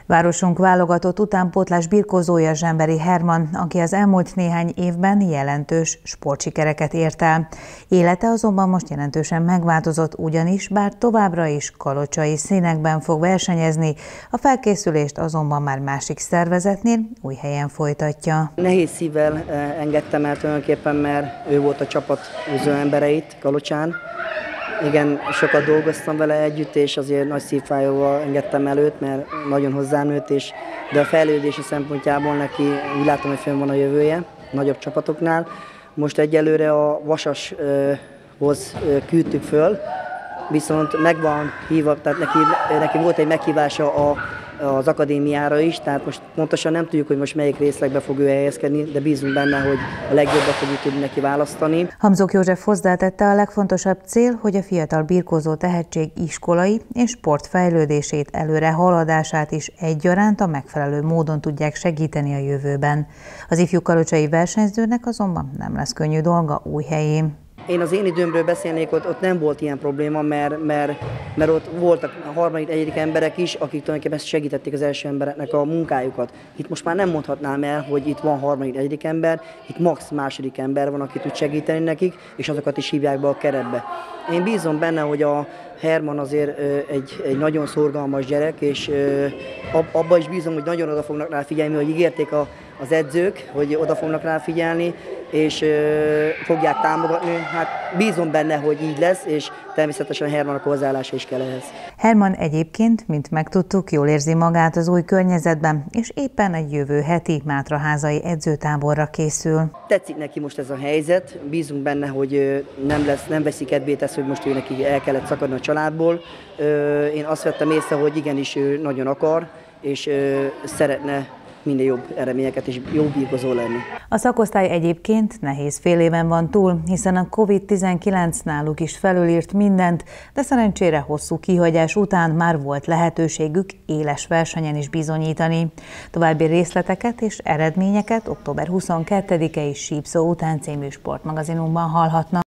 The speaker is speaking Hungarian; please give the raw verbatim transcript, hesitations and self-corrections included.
Városunk válogatott utánpótlás birkózója Zsemberi Herman, aki az elmúlt néhány évben jelentős sportsikereket ért el. Élete azonban most jelentősen megváltozott, ugyanis bár továbbra is kalocsai színekben fog versenyezni, a felkészülést azonban már másik szervezetnél új helyen folytatja. Nehéz szívvel engedtem el tulajdonképpen, mert ő volt a csapat úzó embereit Kalocsán. Igen, sokat dolgoztam vele együtt, és azért nagy szívfájóval engedtem el őt, mert nagyon hozzánőtt, és de a fejlődési szempontjából neki úgy látom, hogy fönn van a jövője nagyobb csapatoknál. Most egyelőre a Vasashoz küldtük föl, viszont meg van hívva, tehát neki, neki volt egy meghívása a az akadémiára is, tehát most pontosan nem tudjuk, hogy most melyik részlegbe fog ő helyezkedni, de bízunk benne, hogy a legjobbat fogjuk tudni neki választani. Hamzók József hozzátette, a legfontosabb cél, hogy a fiatal birkózó tehetség iskolai és sportfejlődését, előre haladását is egyaránt a megfelelő módon tudják segíteni a jövőben. Az ifjú kalocsai versenyzőnek azonban nem lesz könnyű dolga új helyén. Én az én időmről beszélnék, ott, ott nem volt ilyen probléma, mert, mert, mert ott voltak a harmadik, negyedik emberek is, akik tulajdonképpen segítették az első embereknek a munkájukat. Itt most már nem mondhatnám el, hogy itt van harmadik, negyedik ember, itt max. Második ember van, aki tud segíteni nekik, és azokat is hívják be a keretbe. Én bízom benne, hogy a Herman azért egy, egy nagyon szorgalmas gyerek, és abban is bízom, hogy nagyon oda fognak rá figyelni, hogy ígérték a, az edzők, hogy oda fognak rá figyelni, és fogják támogatni. Hát bízom benne, hogy így lesz, és természetesen Hermannak hozzáállása is kell ehhez. Herman egyébként, mint megtudtuk, jól érzi magát az új környezetben, és éppen egy jövő heti mátraházai edzőtáborra készül. Tetszik neki most ez a helyzet, bízunk benne, hogy nem, lesz, nem veszi kedvét ez, hogy most ő neki el kellett szakadni a családból. Én azt vettem észre, hogy igenis ő nagyon akar, és szeretne minél jobb eredményeket és jó birkózó lenni. A szakosztály egyébként nehéz fél éven van túl, hiszen a kovid tizenkilenc náluk is felülírt mindent, de szerencsére hosszú kihagyás után már volt lehetőségük éles versenyen is bizonyítani. További részleteket és eredményeket október huszonkettedikei Sípszó után című sportmagazinunkban hallhatnak.